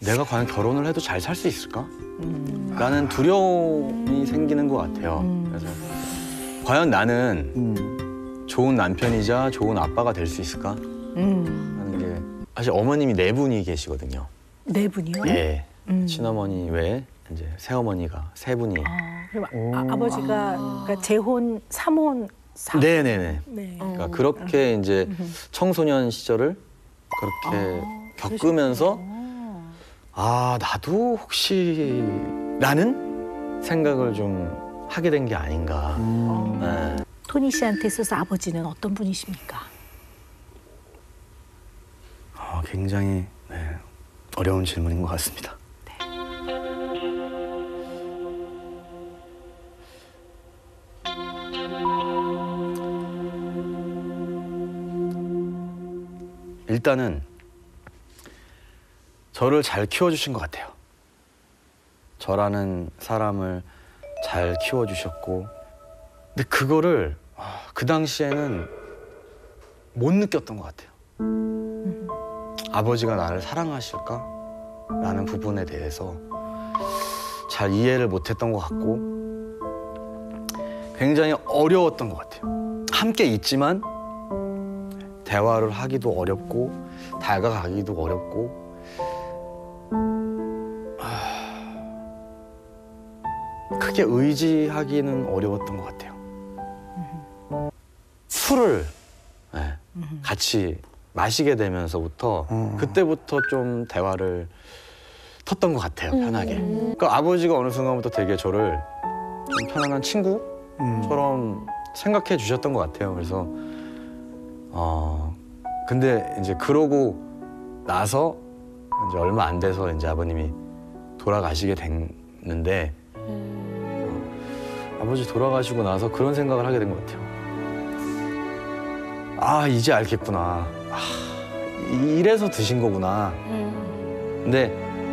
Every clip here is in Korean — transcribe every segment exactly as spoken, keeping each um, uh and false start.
내가 과연 결혼을 해도 잘 살 수 있을까? 음. 라는 두려움이 생기는 것 같아요. 음. 그래서 과연 나는 음. 좋은 남편이자 좋은 아빠가 될 수 있을까? 음. 하는 게 사실 어머님이 네 분이 계시거든요. 네 분이요? 예. 음. 친어머니 외에 이제 새어머니가 세 분이. 아, 그럼 아, 아버지가 그러니까 재혼, 삼혼, 사혼. 네네네. 네. 그러니까 그렇게 이제 청소년 시절을 그렇게 아, 겪으면서 아 나도 혹시 라는 생각을 좀 하게 된 게 아닌가. 음. 네. 토니 씨한테 있어서 아버지는 어떤 분이십니까? 어, 굉장히 네, 어려운 질문인 것 같습니다. 네. 일단은 저를 잘 키워주신 것 같아요. 저라는 사람을 잘 키워주셨고 근데 그거를 그 당시에는 못 느꼈던 것 같아요. 음. 아버지가 나를 사랑하실까? 라는 부분에 대해서 잘 이해를 못했던 것 같고 굉장히 어려웠던 것 같아요. 함께 있지만 대화를 하기도 어렵고 다가가기도 어렵고 크게 의지하기는 어려웠던 것 같아요. 술을 네, 같이 마시게 되면서부터 음. 그때부터 좀 대화를 텄던 것 같아요. 편하게. 음. 그러니까 아버지가 어느 순간부터 되게 저를 좀 편안한 친구처럼 음. 생각해 주셨던 것 같아요. 그래서 어 근데 이제 그러고 나서 이제 얼마 안 돼서 이제 아버님이 돌아가시게 됐는데 음. 어, 아버지 돌아가시고 나서 그런 생각을 하게 된 것 같아요. 아 이제 알겠구나. 아, 이래서 드신 거구나. 음. 근데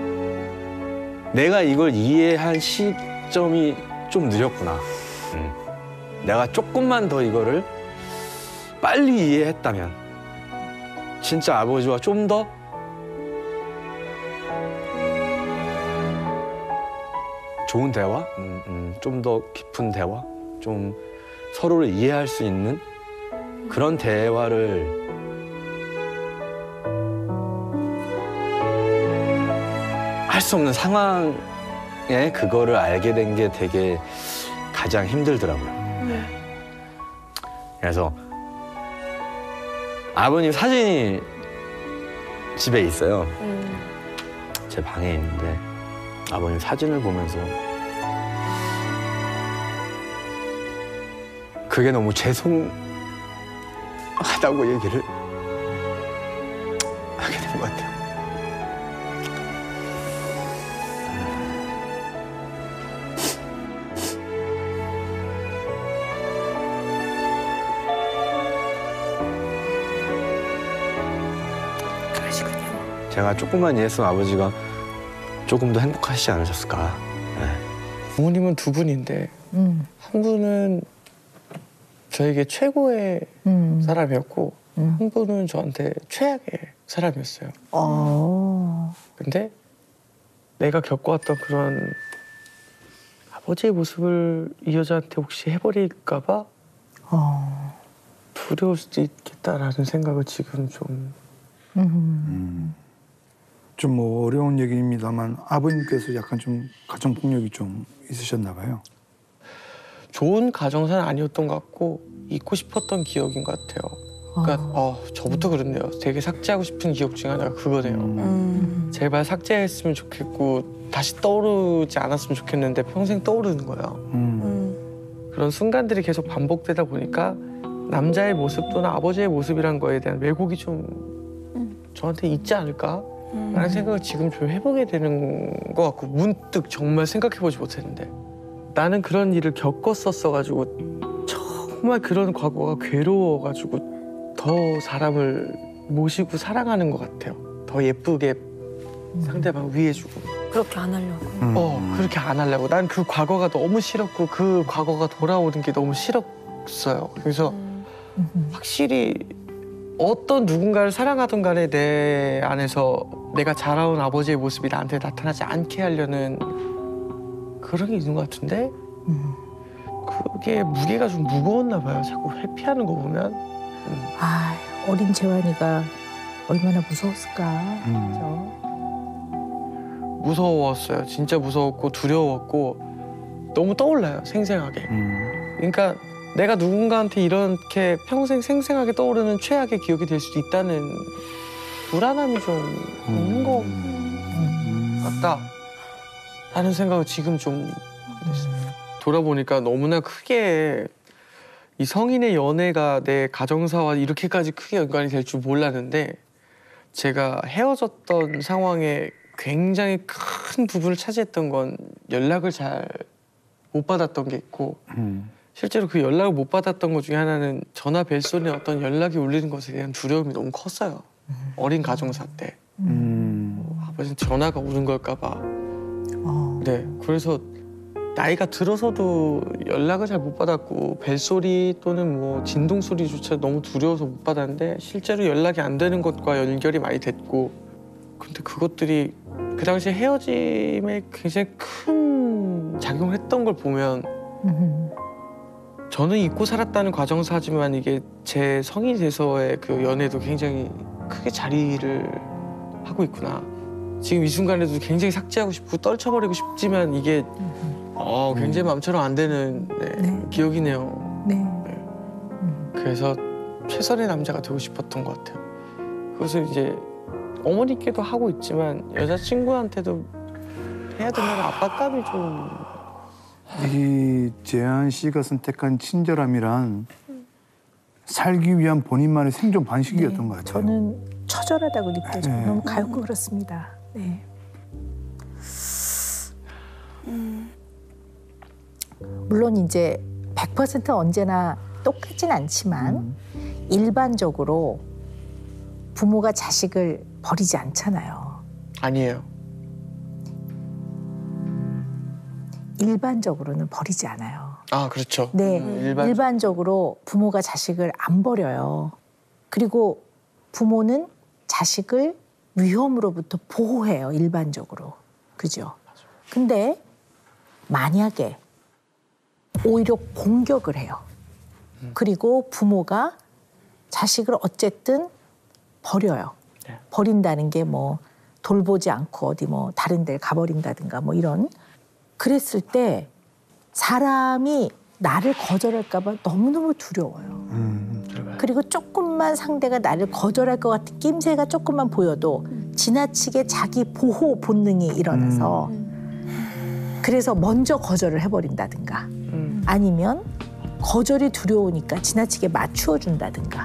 내가 이걸 이해한 시점이 좀 느렸구나. 음. 내가 조금만 더 이거를 빨리 이해했다면 진짜 아버지와 좀 더 좋은 대화, 음, 음, 좀 더 깊은 대화, 좀 서로를 이해할 수 있는 그런 대화를 할 수 없는 상황에 그거를 알게 된 게 되게 가장 힘들더라고요. 네. 그래서 아버님 사진이 집에 있어요. 음. 제 방에 있는데 아버님 사진을 보면서 그게 너무 죄송하다고 얘기를 하게 된 것 같아요. 제가 조금만 이해했으면 아버지가 조금 더 행복하시지 않으셨을까. 네. 부모님은 두 분인데 음. 한 분은 저에게 최고의 음. 사람이었고 음. 한 분은 저한테 최악의 사람이었어요. 어. 근데 내가 겪어왔던 그런 아버지의 모습을 이 여자한테 혹시 해버릴까 봐 어. 두려울 수도 있겠다라는 생각을 지금 좀 음. 음. 좀 뭐 어려운 얘기입니다만 아버님께서 약간 좀 가정폭력이 좀 있으셨나 봐요. 좋은 가정사는 아니었던 것 같고 잊고 싶었던 기억인 것 같아요. 그러니까 아. 어, 저부터 그렇네요. 되게 삭제하고 싶은 기억 중에 하나가 그거네요. 음. 제발 삭제했으면 좋겠고 다시 떠오르지 않았으면 좋겠는데 평생 떠오르는 거예요. 음. 음. 그런 순간들이 계속 반복되다 보니까 남자의 모습 또는 아버지의 모습이란 거에 대한 왜곡이 좀 음. 저한테 있지 않을까? 음. 라는 생각을 지금 좀 해보게 되는 것 같고 문득 정말 생각해보지 못했는데 나는 그런 일을 겪었었어가지고 정말 그런 과거가 괴로워가지고 더 사람을 모시고 사랑하는 것 같아요. 더 예쁘게 음. 상대방 위해주고 그렇게 안 하려고. 음. 어 그렇게 안 하려고. 난 그 과거가 너무 싫었고 그 과거가 돌아오는 게 너무 싫었어요. 그래서 음. 확실히 어떤 누군가를 사랑하던 간에 내 안에서 내가 자라온 아버지의 모습이 나한테 나타나지 않게 하려는 그런 게 있는 것 같은데 음. 그게 무게가 좀 무거웠나 봐요. 자꾸 회피하는 거 보면. 음. 아, 어린 재환이가 얼마나 무서웠을까. 음. 그죠? 무서웠어요. 진짜 무서웠고 두려웠고 너무 떠올라요. 생생하게. 음. 그러니까 내가 누군가한테 이렇게 평생 생생하게 떠오르는 최악의 기억이 될 수도 있다는 불안함이 좀 있는 것 음. 같다 하는 생각을 지금 좀 했어요. 돌아보니까 너무나 크게 이 성인의 연애가 내 가정사와 이렇게까지 크게 연관이 될 줄 몰랐는데 제가 헤어졌던 상황에 굉장히 큰 부분을 차지했던 건 연락을 잘 못 받았던 게 있고 음. 실제로 그 연락을 못 받았던 것 중에 하나는 전화 벨소리에 어떤 연락이 울리는 것에 대한 두려움이 너무 컸어요. 어린 가정사 때. 음. 아버지는 전화가 오는 걸까 봐. 어. 네, 그래서 나이가 들어서도 연락을 잘 못 받았고 벨소리 또는 뭐 진동 소리조차 너무 두려워서 못 받았는데 실제로 연락이 안 되는 것과 연결이 많이 됐고 근데 그것들이 그 당시 헤어짐에 굉장히 큰 작용을 했던 걸 보면 음. 저는 잊고 살았다는 과정사지만 이게 제 성인이 돼서의 그 연애도 굉장히 크게 자리를 하고 있구나. 지금 이 순간에도 굉장히 삭제하고 싶고 떨쳐버리고 싶지만 이게 어, 굉장히 마음처럼 안 되는 네, 네. 기억이네요. 네. 음. 그래서 최선의 남자가 되고 싶었던 것 같아요. 그래서 이제 어머니께도 하고 있지만 여자친구한테도 해야 된다는 압박감이 좀 이 재한 씨가 선택한 친절함이란 살기 위한 본인만의 생존 방식이었던 것 같아요. 저는 처절하다고 느껴져요. 네. 너무 가엾고 그렇습니다. 네. 물론 이제 백 퍼센트 언제나 똑같진 않지만 음. 일반적으로 부모가 자식을 버리지 않잖아요. 아니에요. 일반적으로는 버리지 않아요. 아 그렇죠. 네, 음, 일반... 일반적으로 부모가 자식을 안 버려요. 그리고 부모는 자식을 위험으로부터 보호해요, 일반적으로. 그죠? 근데 만약에 오히려 공격을 해요. 그리고 부모가 자식을 어쨌든 버려요. 네. 버린다는 게 뭐 돌보지 않고 어디 뭐 다른 데를 가버린다든가 뭐 이런. 그랬을 때 사람이 나를 거절할까 봐 너무너무 두려워요. 음. 그리고 조금만 상대가 나를 거절할 것 같은 낌새가 조금만 보여도 지나치게 자기 보호 본능이 일어나서 음. 그래서 먼저 거절을 해버린다든가 음. 아니면 거절이 두려우니까 지나치게 맞추어 준다든가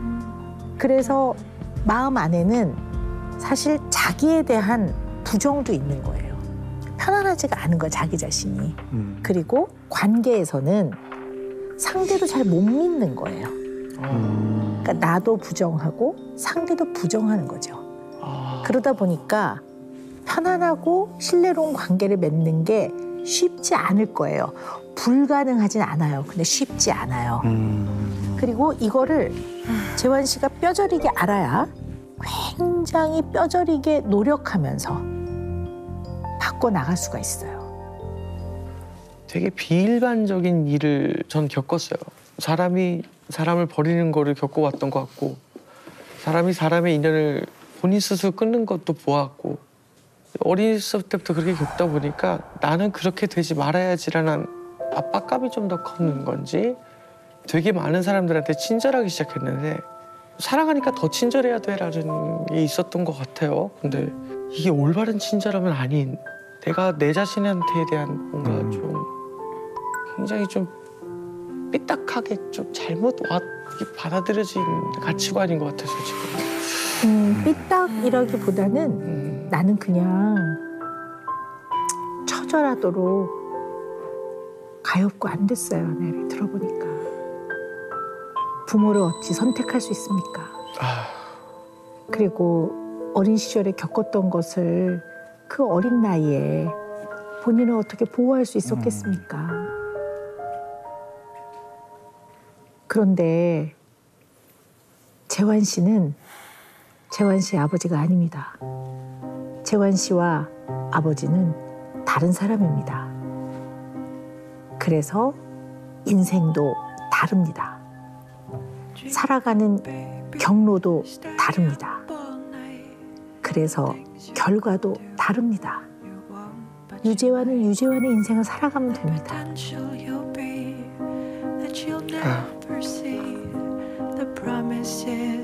그래서 마음 안에는 사실 자기에 대한 부정도 있는 거예요. 편안하지가 않은 거야, 자기 자신이. 음. 그리고 관계에서는 상대도 잘 못 믿는 거예요. 음. 그러니까 나도 부정하고 상대도 부정하는 거죠. 아... 그러다 보니까 편안하고 신뢰로운 관계를 맺는 게 쉽지 않을 거예요. 불가능하진 않아요. 근데 쉽지 않아요. 음. 그리고 이거를 재환 씨가 뼈저리게 알아야 굉장히 뼈저리게 노력하면서 바꿔나갈 수가 있어요. 되게 비일반적인 일을 전 겪었어요. 사람이 사람을 버리는 거를 겪어왔던 것 같고 사람이 사람의 인연을 본인 스스로 끊는 것도 보았고 어렸을 때부터 그렇게 겪다 보니까 나는 그렇게 되지 말아야지라는 압박감이 좀 더 컸는 건지 되게 많은 사람들한테 친절하기 시작했는데 사랑하니까 더 친절해야 돼라는 게 있었던 것 같아요. 근데 이게 올바른 친절함은 아닌 내가 내 자신한테에 대한 뭔가 음. 좀 굉장히 좀 삐딱하게 좀 잘못 와 받아들여진 가치관인 것 같아서 지금. 음, 삐딱이라기보다는 음. 나는 그냥 처절하도록 가엾고 안 됐어요. 내를 들어보니까. 부모를 어찌 선택할 수 있습니까? 아, 그리고 어린 시절에 겪었던 것을 그 어린 나이에 본인을 어떻게 보호할 수 있었겠습니까? 그런데 재환 씨는 재환 씨 아버지가 아닙니다. 재환 씨와 아버지는 다른 사람입니다. 그래서 인생도 다릅니다. 살아가는 경로도 다릅니다. 그래서 결과도 다릅니다. 유재환은 유재환의 인생을 살아가면 됩니다. 아.